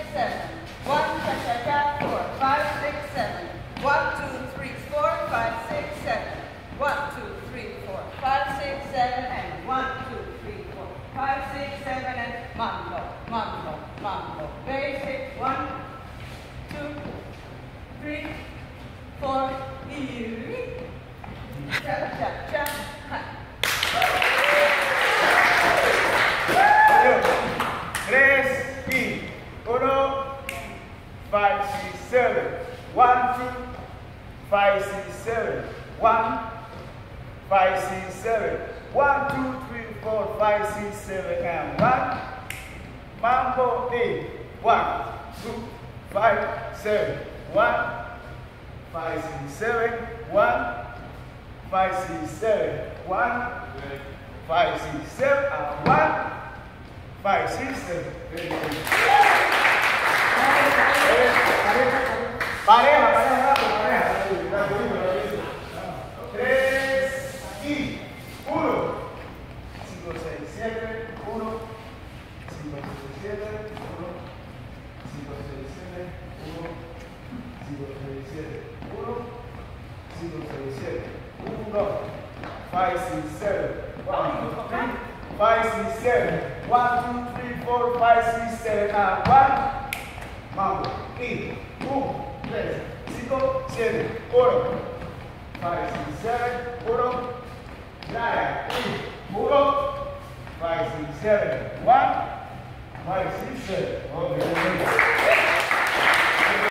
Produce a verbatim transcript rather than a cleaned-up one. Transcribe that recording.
seven. One, cha cha cha, four, five, six, seven. One, two, three, four, five, six, seven. One, two, three, four, five, six, seven, and one, two, three, four, five, six, seven, and mambo, mambo, mambo. Basic. One, two, three, four, eerie. Cha cha cha. Ha. Tres y uno, five, six, seven. One, two, five, six, seven. One, five, six, seven. One, two, three, four, five, six, seven, and one. Mambo eight. One, two, five, seven. One, five, six, seven. One, five, six, seven. One, five, six, seven, and one. Five, six, seven. Pareja, pareja, pareja. Tres y uno. Cinco, seis, siete, uno. Cinco, seis, siete, uno. Cinco, seis, siete, uno. Cinco, seis, siete, uno. Cinco, seis, siete, uno. Five, six, seven. One, two, three. Five, six, seven. One, two, three, four, five, six, seven, and one. Mambo. Y uno, tres, cinco, siete, uno. Five, six, seven, uno. Nine, y uno. Five, six, seven, one. Five, six, seven. Okay.